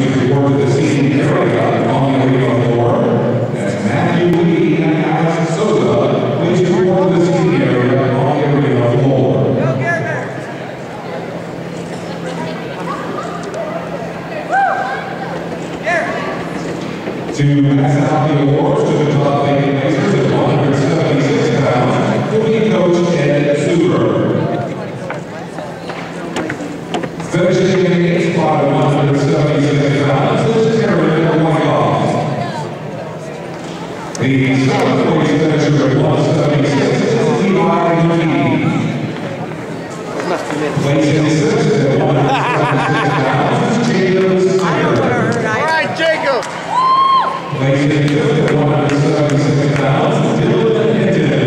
please report to the seating area on the radio floor. That's Matthew Lee and Alex Sosa. Please report to the seating area on the radio floor. To pass out the awards to the top vacant placers at 176 pounds, will be Coach Ed Suber. Finishing in the 8th spot at 176 pounds is Aaron Whitehouse. The 7th place finisher at 176 is Levi McKee. Placing 6th at 176 pounds is Jacob Snyder. Placing 5th at 176 pounds is Dylan Hinton.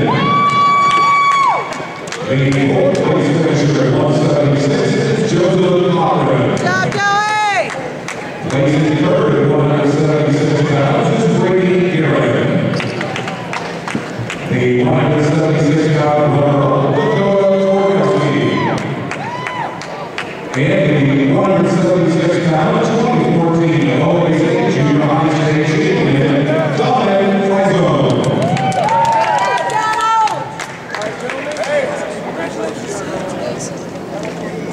The 4th place finisher at 176 is Joseph Cochran. Stop, Joey! Placing 3rd at 176 pounds is Brady Garrett. The 176-pound runner-up will go to Torkowski. And the 176-pound 2014 OAC Junior High State Champion, Dominic Frizone.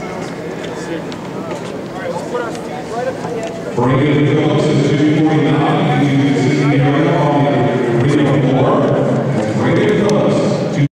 Brandon Phillips is 249.